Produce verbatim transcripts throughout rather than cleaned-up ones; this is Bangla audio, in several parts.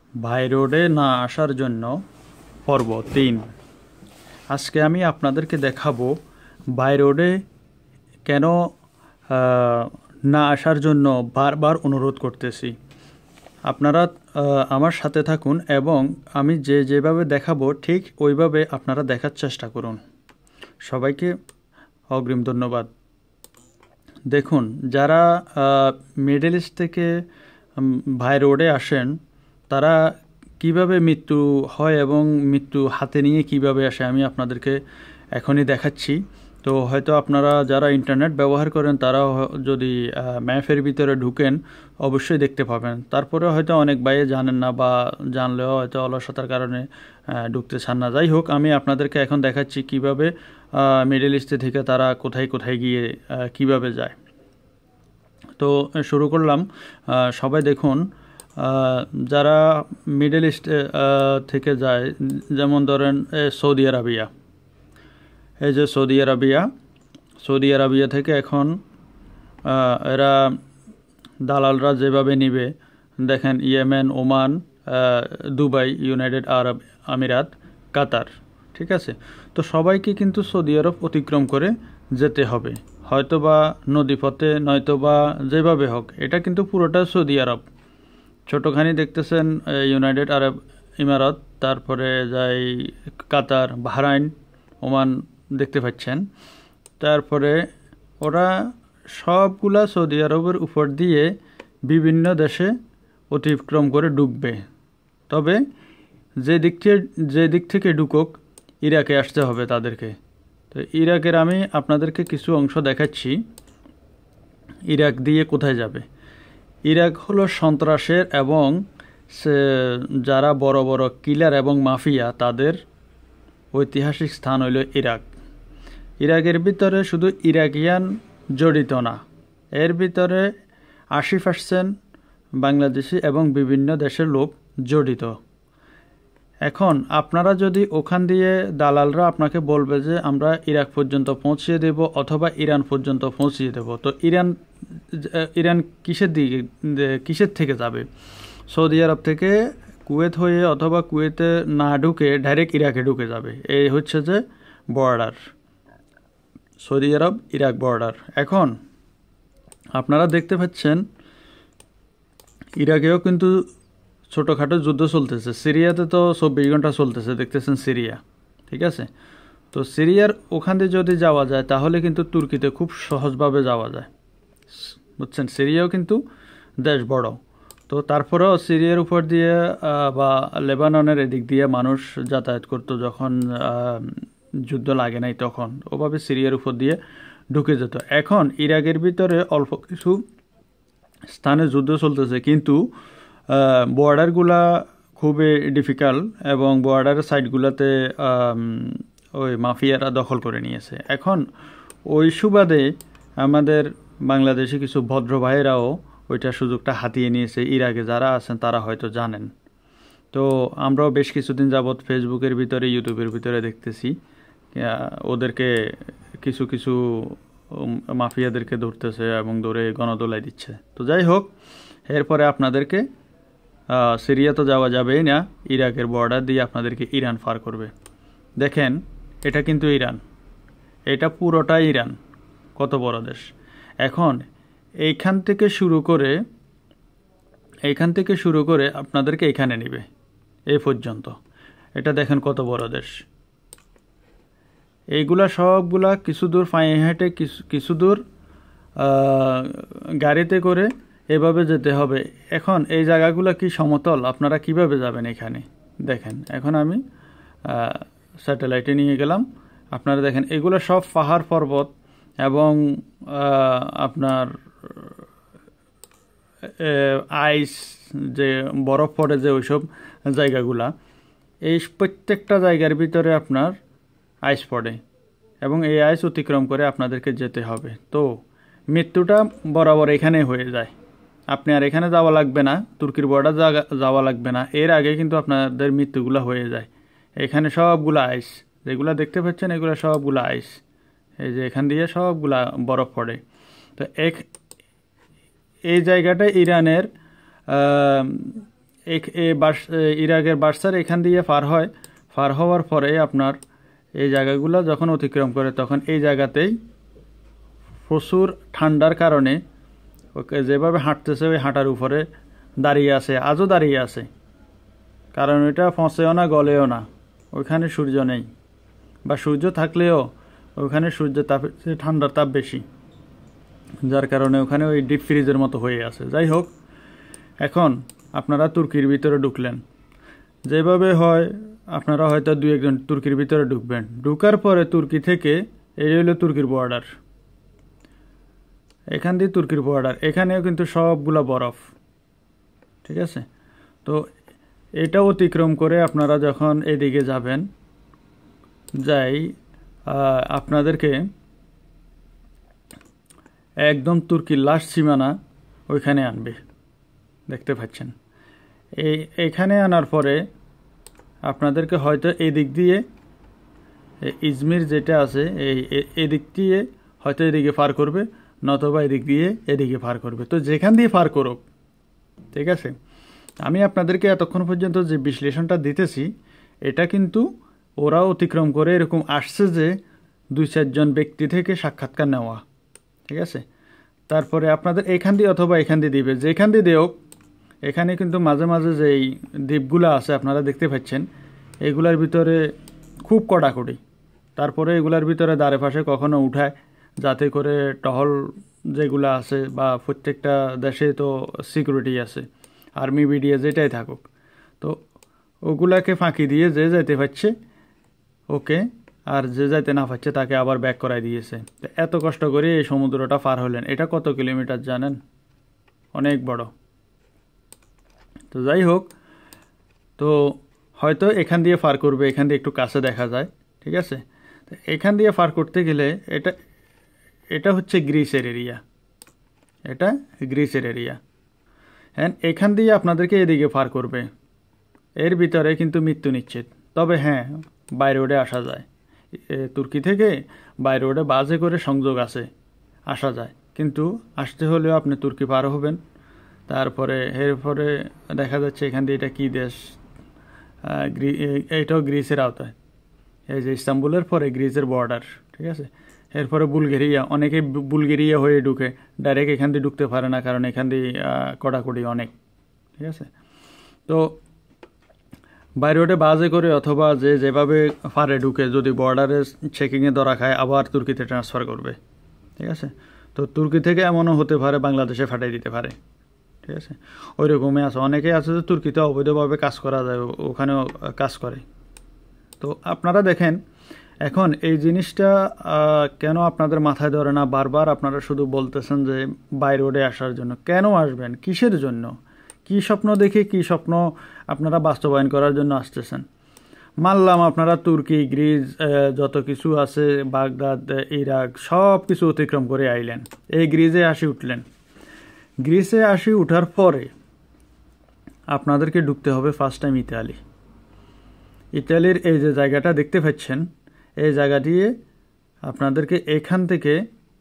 বাই রোডে না আসার জন্য পর্ব তিন। আজকে আমি আপনাদেরকে দেখাবো বাই রোডে কেন আহ, না আসার জন্য বারবার অনুরোধ করতেছি। আপনারা আহ, আমার সাথে থাকুন এবং আমি যে যেভাবে দেখাবো ঠিক ওইভাবে আপনারা দেখার চেষ্টা করুন। সবাইকে অগ্রিম ধন্যবাদ। দেখুন, যারা মিডল ইস্ট থেকে বাই রোডে আসেন তারা কিভাবে মৃত্যু হয় এবং মৃত্যু হাতে নিয়ে কিভাবে আসে আমি আপনাদেরকে এখনই দেখাচ্ছি। তো হয়তো আপনারা যারা ইন্টারনেট ব্যবহার করেন তারা যদি ম্যাপের ভিতরে ঢুকেন অবশ্যই দেখতে পাবেন। তারপরে হয়তো অনেক বাইরে জানেন না বা জানলেও হয়তো অলসতার কারণে ঢুকতে চান না। যাই হোক, আমি আপনাদেরকে এখন দেখাচ্ছি কিভাবে মিডল ইস্টে থেকে তারা কোথায় কোথায় গিয়ে কিভাবে যায়। তো শুরু করলাম। সবাই দেখুন, যারা মিডল ইস্ট থেকে যায়, যেমন ধরেন সৌদি আরবিয়া। এই যে সৌদি আরবিয়া, সৌদি আরবিয়া থেকে এখন এরা দালালরা যেভাবে নিবে দেখেন, Yemen, Oman, Dubai, United Arab আমিরাত, কাতার, ঠিক আছে। তো সবাইকে কিন্তু সৌদি আরব অতিক্রম করে যেতে হবে, হয়তো বা নদীপথে নয়তো বা যেভাবে হোক। এটা কিন্তু পুরোটা সৌদি আরব। ছোটোখানি দেখতেছেন ইউনাইটেড আরব ইমারত, তারপরে যাই কাতার, বাহরাইন, ওমান দেখতে পাচ্ছেন। তারপরে ওরা সবগুলা সৌদি আরবের উপর দিয়ে বিভিন্ন দেশে অতিক্রম করে ঢুকবে। তবে যে দিক থেকে যে দিক থেকে ঢুকুক ইরাকে আসতে হবে তাদেরকে। তো ইরাকের আমি আপনাদেরকে কিছু অংশ দেখাচ্ছি। ইরাক দিয়ে কোথায় যাবে? ইরাক হলো সন্ত্রাসের এবং যারা বড় বড় কিলার এবং মাফিয়া তাদের ঐতিহাসিক স্থান হইল ইরাক। ইরাকের ভিতরে শুধু ইরাকিয়ান জড়িত না, এর ভিতরে আশি পার্সেন্ট বাংলাদেশি এবং বিভিন্ন দেশের লোক জড়িত। এখন আপনারা যদি ওখান দিয়ে দালালরা আপনাকে বলবে যে আমরা ইরাক পর্যন্ত পৌঁছিয়ে দেব অথবা ইরান পর্যন্ত পৌঁছিয়ে দেব, তো ইরান ইরান কিসের দিকে কিসের থেকে যাবে? সৌদি আরব থেকে কুয়েত হয়ে অথবা কুয়েতে না ঢুকে ডাইরেক্ট ইরাকে ঢুকে যাবে। এই হচ্ছে যে border, Saudi Arab Iraq border. এখন আপনারা দেখতে পাচ্ছেন ইরাকেও কিন্তু ছোটোখাটো যুদ্ধ চলতেছে। সিরিয়াতে তো চব্বিশ ঘন্টা চলতেছে, দেখতেছেন সিরিয়া, ঠিক আছে। তো সিরিয়ার ওখান দিয়ে যদি যাওয়া যায় তাহলে কিন্তু তুর্কিতে খুব সহজভাবে যাওয়া যায়, বুঝছেন। সিরিয়াও কিন্তু দেশ বড়। তো তারপরেও সিরিয়ার উপর দিয়ে বা লেবাননের এদিক দিয়ে মানুষ যাতায়াত করতো যখন যুদ্ধ লাগে নাই, তখন ওভাবে সিরিয়ার উপর দিয়ে ঢুকে যেত। এখন ইরাকের ভিতরে অল্প কিছু স্থানে যুদ্ধ চলতেছে, কিন্তু বর্ডারগুলা খুবই ডিফিকাল্ট এবং বর্ডারের সাইডগুলোতে ওই মাফিয়ারা দখল করে নিয়েছে। এখন ওই সুবাদে আমাদের বাংলাদেশে কিছু ভদ্র ভাইয়েরাও ওইটা সুযোগটা হাতিয়ে নিয়েছে। ইরাকে যারা আছেন তারা হয়তো জানেন। তো আমরাও বেশ কিছুদিন যাবৎ ফেসবুকের ভিতরে, ইউটিউবের ভিতরে দেখতেছি ওদেরকে কিছু কিছু মাফিয়াদেরকে ধরতেছে এবং ধরে গণদোলাই দিচ্ছে। তো যাই হোক, এরপরে আপনাদেরকে সিরিয়া তো যাওয়া যাবেই না, ইরাকের বর্ডার দিয়ে আপনাদেরকে ইরান পার করবে। দেখেন, এটা কিন্তু ইরান, এটা পুরোটাই ইরান, কত বড় দেশ। এখন এইখান থেকে শুরু করে এইখান থেকে শুরু করে আপনাদেরকে এখানে নেবে এই পর্যন্ত। এটা দেখেন কত বড় দেশ। এইগুলা সবগুলা কিছু দূর পায়ে হেঁটে, কিছু কিছু দূর গাড়িতে করে এভাবে যেতে হবে। এখন এই জায়গাগুলো কি সমতল? আপনারা কিভাবে যাবেন এখানে? দেখেন, এখন আমি স্যাটেলাইটে নিয়ে গেলাম। আপনারা দেখেন এগুলো সব পাহাড় পর্বত এবং আপনার আইস, যে বরফ পড়ে যে ওইসব জায়গাগুলা, এই প্রত্যেকটা জায়গার ভিতরে আপনার আইস পড়ে এবং এই আইস অতিক্রম করে আপনাদেরকে যেতে হবে। তো মৃত্যুটা বরাবর এখানে হয়ে যায়। আপনি আর এখানে যাওয়া লাগবে না, তুর্কির বর্ডার যাওয়া লাগবে না, এর আগে কিন্তু আপনাদের মৃত্যুগুলো হয়ে যায়। এখানে সবগুলো আইস, যেগুলো দেখতে পাচ্ছেন এগুলো সবগুলো আইস। এই যে এখান দিয়ে সবগুলা বরফ পড়ে। তো এক এই জায়গাটা ইরানের ইরাকের বার্সার এখান দিয়ে পার হয়, পার হওয়ার পরে আপনার এই জায়গাগুলো যখন অতিক্রম করে তখন এই জায়গাতেই প্রচুর ঠান্ডার কারণে ওকে যেভাবে হাঁটতেছে ওই হাঁটার উপরে দাঁড়িয়ে আছে, আজও দাঁড়িয়ে আছে, কারণ ওইটা ফসেও না গলেও না, ওইখানে সূর্য নেই, বা সূর্য থাকলেও ওইখানে সূর্যের তাপ ঠান্ডার তাপ বেশি, যার কারণে ওখানে ওই ডিপ ফ্রিজের মতো হয়ে আছে। যাই হোক, এখন আপনারা তুর্কির ভিতরে ঢুকলেন, যেভাবে হয় আপনারা হয়তো দু একজন তুর্কির ভিতরে ঢুকবেন, ঢুকার পরে তুর্কি থেকে এই হলো তুর্কির বর্ডার, এখান দিয়ে তুর্কির বর্ডার, এখানেও কিন্তু সবগুলো বরফ, ঠিক আছে। তো এটা অতিক্রম করে আপনারা যখন এদিকে যাবেন, যাই আপনাদেরকে একদম তুর্কির লাস্ট সীমানা ওইখানে আনবে, দেখতে পাচ্ছেন। এই এখানে আনার পরে আপনাদেরকে হয়তো এদিক দিয়ে ইজমির যেটা আছে এই এদিক দিয়ে হয়তো এদিকে পার করবে, নতবা এদিক দিয়ে এদিকে পার করবে। তো যেখান দিয়ে পার করুক, ঠিক আছে। আমি আপনাদেরকে এতক্ষণ পর্যন্ত যে বিশ্লেষণটা দিতেছি এটা কিন্তু ওরা অতিক্রম করে এরকম আসছে যে দুই চারজন ব্যক্তি থেকে সাক্ষাৎকার নেওয়া, ঠিক আছে। তারপরে আপনাদের এখান দিয়ে অথবা এখান দিয়ে দিবে, যেখান দিয়ে দেওক, এখানে কিন্তু মাঝে মাঝে যেই দ্বীপগুলো আছে আপনারা দেখতে পাচ্ছেন, এগুলার ভিতরে খুব কড়াকড়ি। তারপরে এগুলার ভিতরে দাঁড়ে পাশে কখনো উঠায়, যাতে করে টহল যেগুলো আছে, বা প্রত্যেকটা দেশে তো সিকিউরিটি আছে, আর্মি বিডিএ যেটাই থাকুক, তো ওগুলাকে ফাঁকি দিয়ে যে যেতে পারছে ওকে, আর যে যাইতে না পারছে তাকে আবার ব্যাক করাই দিয়েছে। এত কষ্ট করে এই সমুদ্রটা পার হলেন, এটা কত কিলোমিটার জানেন? অনেক বড়। তো যাই হোক, তো হয়তো এখান দিয়ে পার করবে, এখান দিয়ে একটু কাছে দেখা যায়, ঠিক আছে। এখান দিয়ে পার করতে গেলে এটা এটা হচ্ছে গ্রিসের এরিয়া, এটা গ্রিসের এরিয়া। হ্যাঁ, এখান দিয়ে আপনাদেরকে এদিকে পার করবে, এর ভিতরে কিন্তু মৃত্যু নিশ্চিত। তবে হ্যাঁ, বাই রোডে আসা যায়, তুর্কি থেকে বাই রোডে বাসে করে সংযোগ আছে, আসা যায়, কিন্তু আসতে হলেও আপনি তুর্কি পার হবেন। তারপরে এরপরে দেখা যাচ্ছে এখান দিয়ে এটা কী দেশ, এইটাও গ্রিসের আওতায়, এই যে ইস্তাম্বুলের পরে গ্রিসের বর্ডার, ঠিক আছে। এরপরে বুলগেরিয়া, অনেকে বুলগেরিয়া হয়ে ঢুকে, ডাইরেক্ট এখান দিয়ে ঢুকতে পারে না, কারণ এখান দিয়ে কড়াকড়ি অনেক, ঠিক আছে। তো বাই রোডে বাসে করে অথবা যে যেভাবে পারে ঢুকে, যদি বর্ডারে চেকিংয়ে ধরা খায় আবার তুর্কিতে ট্রান্সফার করবে, ঠিক আছে। তো তুর্কি থেকে এমনও হতে পারে বাংলাদেশে ফাটাই দিতে পারে, ঠিক আছে। ওই রকমই আছে, অনেকেই আছে যে তুর্কিতে অবৈধভাবে কাজ করা যায়, ওখানেও কাজ করে। তো আপনারা দেখেন, এখন এই জিনিসটা কেন আপনাদের মাথায় ধরে না? বারবার আপনারা শুধু বলতেছেন যে বাই রোডে আসার জন্য। কেন আসবেন? কিসের জন্য? কি স্বপ্ন দেখে কি স্বপ্ন আপনারা বাস্তবায়ন করার জন্য আসতেছেন? মানলাম আপনারা তুর্কি, গ্রিস, যত কিছু আছে, বাগদাদ, ইরাক, সব কিছু অতিক্রম করে আইলেন, এই গ্রিসে আসি উঠলেন। গ্রিসে আসি উঠার পরে আপনাদেরকে ঢুকতে হবে ফার্স্ট টাইম ইতালি। ইতালির এই যে জায়গাটা দেখতে পাচ্ছেন, এই জায়গা দিয়ে আপনাদেরকে এখান থেকে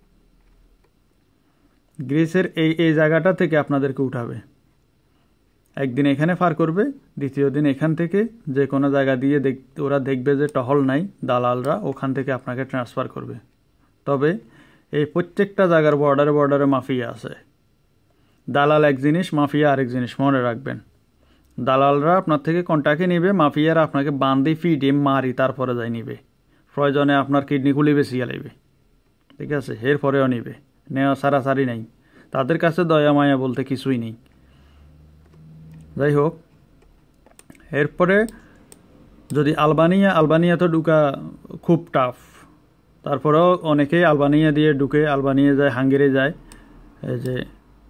গ্রিসের এই এই জায়গাটা থেকে আপনাদেরকে উঠাবে, একদিন এখানে পার করবে, দ্বিতীয় দিন এখান থেকে যে কোনো জায়গা দিয়ে দেখ ওরা দেখবে যে টহল নাই, দালালরা ওখান থেকে আপনাকে ট্রান্সফার করবে। তবে এই প্রত্যেকটা জায়গার বর্ডারে বর্ডারে মাফিয়া আছে। দালাল এক জিনিস, মাফিয়া আরেক জিনিস, মনে রাখবেন। দালালরা আপনার থেকে কন্টাক্টে নেবে, মাফিয়ারা আপনাকে বান্ধি ফিডে মারি তারপরে যাই নিবে, প্রয়োজনে আপনার কিডনি খুলে বেশিয়ে লাগবে, ঠিক আছে। এরপরেও নিবে, নেওয়া সারাসারি নাই, তাদের কাছে দয়া মায়া বলতে কিছুই নেই। যাই হোক, এরপরে যদি আলবানিয়া, আলবানিয়া তো ঢুকা খুব টাফ, তারপরেও অনেকেই আলবানিয়া দিয়ে ঢুকে, আলবানিয়া যায়, হাঙ্গেরি যায়, এই যে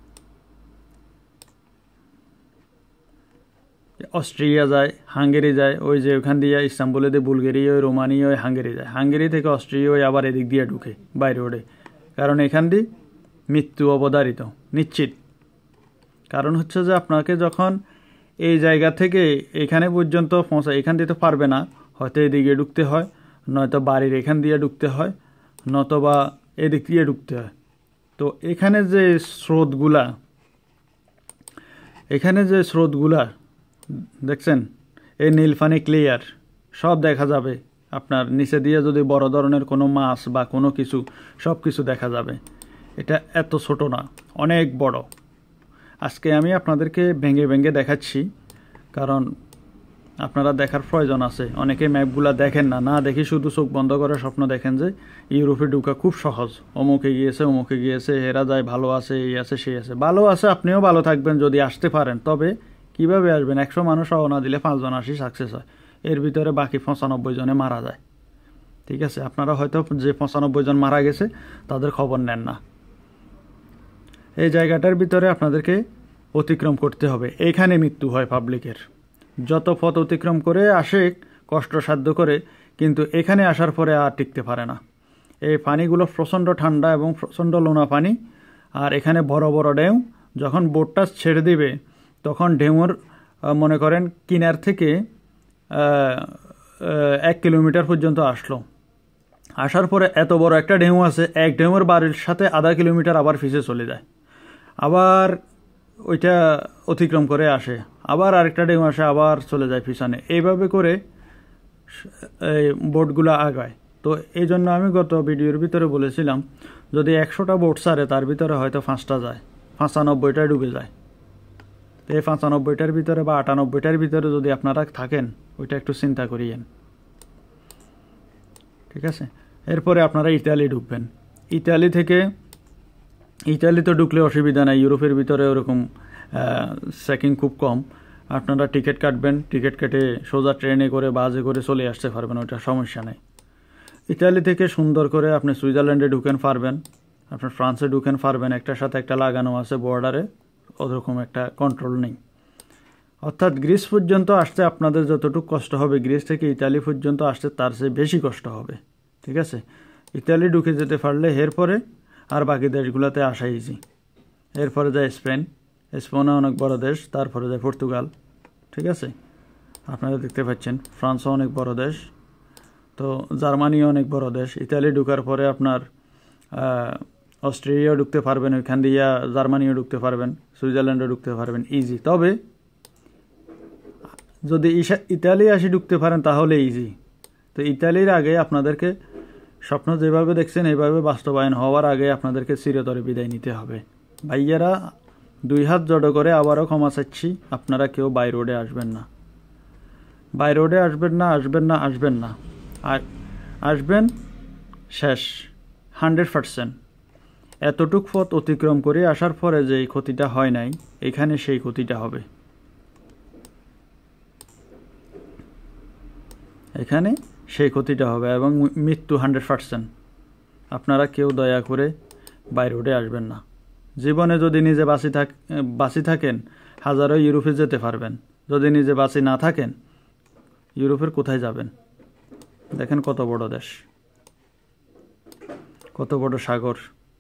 অস্ট্রিয়া যায়, হাঙ্গেরি যায়, ওই যে ওখান দিয়ে ইস্তাম্বুলে দিয়ে বুলগেরিয়া, ওই রোমানিয়া, ওই হাঙ্গেরি যায়, হাঙ্গেরি থেকে অস্ট্রিয়া ওই আবার এদিক দিয়ে ঢুকে বাই রোডে, কারণ এখান দিয়ে মৃত্যু অবধারিত, নিশ্চিত। কারণ হচ্ছে যে আপনাকে যখন এই জায়গা থেকে এখানে পর্যন্ত পৌঁছা, এখান দিয়ে তো পারবে না, হয়তো এদিকে ঢুকতে হয়, নয়তো বাড়ির এখান দিয়ে ঢুকতে হয়, নতবা এদিক দিয়ে ঢুকতে হয়। তো এখানে যে স্রোতগুলা, এখানে যে স্রোতগুলা দেখছেন এই নীল পানি ক্লিয়ার, সব দেখা যাবে। আপনার নিচে দিয়ে যদি বড় ধরনের কোনো মাছ বা কোনো কিছু, সব কিছু দেখা যাবে। এটা এত ছোট না, অনেক বড়। আজকে আমি আপনাদেরকে ভেঙে ভেঙে দেখাচ্ছি, কারণ আপনারা দেখার প্রয়োজন আছে। অনেকে ম্যাপগুলো দেখেন না, না দেখি শুধু চোখ বন্ধ করে স্বপ্ন দেখেন যে ইউরোপে ঢুকা খুব সহজ, অমুকে গিয়েছে অমুকে গিয়েছে, হেরা যায়, ভালো আছে, এই আছে সেই আছে। ভালো আছে, আপনিও ভালো থাকবেন যদি আসতে পারেন। তবে কিভাবে আসবেন? একশো মানুষ রওনা দিলে পাঁচজন আসি সাকসেস হয়, এর ভিতরে বাকি পঁচানব্বই জনে মারা যায়। ঠিক আছে, আপনারা হয়তো যে পঁচানব্বই জন মারা গেছে তাদের খবর নেন না। এই জায়গাটার ভিতরে আপনাদেরকে অতিক্রম করতে হবে। এইখানে মৃত্যু হয় পাবলিকের। যত পথ অতিক্রম করে আসে কষ্টসাধ্য করে, কিন্তু এখানে আসার পরে আর টিকতে পারে না। এই পানিগুলো প্রচণ্ড ঠান্ডা এবং প্রচণ্ড লোনা পানি। আর এখানে বড় বড় ঢেউ। যখন বোটটা ছেড়ে দিবে তখন ঢেউর মনে করেন কিনার থেকে এক কিলোমিটার পর্যন্ত আসলো। আসার পরে এত বড় একটা ঢেউ আছে, এক ঢেউয়ের বাড়ির সাথে আধা কিলোমিটার আবার ফিসে চলে যায়, আবার ওইটা অতিক্রম করে আসে, আবার আরেকটা ঢেউ আসে, আবার চলে যায় পিছনে। এইভাবে করে এই বোটগুলো আগায়। তো এই জন্য আমি গত ভিডিওর ভিতরে বলেছিলাম, যদি একশোটা বোট ছাড়ে তার ভিতরে হয়তো পাঁচটা যায়, পঁচানব্বইটায় ডুবে যায়। তো এই পঁচানব্বইটার ভিতরে বা আটানব্বইটার ভিতরে যদি আপনারা থাকেন, ওইটা একটু চিন্তা করিয়েন। ঠিক আছে, এরপরে আপনারা ইতালি ঢুকবেন। ইতালি থেকে, ইতালি তো ঢুকলে অসুবিধা নাই, ইউরোপের ভিতরে ওরকম চেকিং খুব কম। আপনারা টিকিট কাটবেন, টিকিট কেটে সোজা ট্রেনে করে বাসে করে চলে আসতে পারবেন, ওইটা সমস্যা নেই। ইতালি থেকে সুন্দর করে আপনি সুইজারল্যান্ডে ঢুকেন পারবেন, আপনার ফ্রান্সে ঢুকেন পারবেন। একটার সাথে একটা লাগানো আছে বর্ডারে, ওরকম একটা কন্ট্রোল নেই। অর্থাৎ গ্রিস পর্যন্ত আসতে আপনাদের যতটুকু কষ্ট হবে, গ্রিস থেকে ইতালি পর্যন্ত আসতে তার চেয়ে বেশি কষ্ট হবে। ঠিক আছে, ইতালি ঢুকে যেতে পারলে এরপরে আর বাকি দেশগুলোতে আসা ইজি। এরপরে যায় স্পেন, স্পেনও অনেক বড় দেশ, তারপরে যায় পর্তুগাল। ঠিক আছে, আপনারা দেখতে পাচ্ছেন ফ্রান্সও অনেক বড় দেশ, তো জার্মানিও অনেক বড় দেশ। ইতালি ঢুকার পরে আপনার অস্ট্রেলিয়াও ঢুকতে পারবেন, ওইখান দিয়ে জার্মানিও ঢুকতে পারবেন, সুইজারল্যান্ডও ঢুকতে পারবেন, ইজি। তবে যদি ইতালি আসি ঢুকতে পারেন তাহলে ইজি। তো ইতালির আগে আপনাদেরকে স্বপ্ন যেভাবে দেখছেন এইভাবে বাস্তবায়ন হওয়ার আগে আপনাদেরকে চিরতরে বিদায় নিতে হবে। ভাইয়েরা, দুই হাত জড়ো করে আবারও ক্ষমা চাচ্ছি, আপনারা কেউ বাই রোডে আসবেন না, বাই রোডে আসবেন না, আসবেন না, আসবেন না। আর আসবেন শেষ হান্ড্রেড পারসেন্ট। এতটুক পথ অতিক্রম করে আসার পরে যে ক্ষতিটা হয় নাই, এখানে সেই ক্ষতিটা হবে। এখানে সেই ক্ষতিটা হবে এবং মৃত্যু হান্ড্রেড পারসেন্ট। আপনারা কেউ দয়া করে বাই রোডে আসবেন না। জীবনে যদি নিজে বাঁচি থাক বাঁচি থাকেন হাজারো ইউরোপে যেতে পারবেন, যদি নিজে বাঁচি না থাকেন ইউরোপের কোথায় যাবেন? দেখেন কত বড় দেশ, কত বড় সাগর।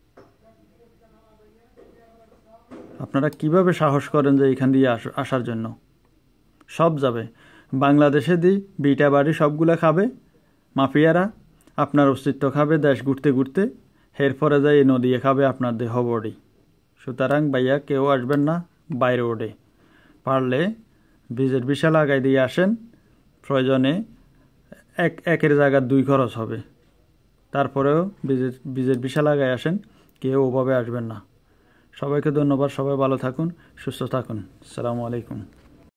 আপনারা কিভাবে সাহস করেন যে এখান দিয়ে আসার জন্য? সব যাবে, বাংলাদেশে দিই বিটা বাড়ি সবগুলা খাবে মাফিয়ারা, আপনার অস্তিত্ব খাবে দেশ ঘুরতে ঘুরতে, এরপরে যাই এই নদী খাবে আপনার দেহ বডি। সুতরাং ভাইয়া কেউ আসবেন না বাইরে ওডে। পারলে বীজের বিশা লাগাই দিয়ে আসেন, প্রয়োজনে এক একের জায়গার দুই খরচ হবে, তারপরেও বীজের বীজের বিশা লাগাই আসেন, কেউ ওভাবে আসবেন না। সবাইকে ধন্যবাদ, সবাই ভালো থাকুন, সুস্থ থাকুন। আসসালামু আলাইকুম।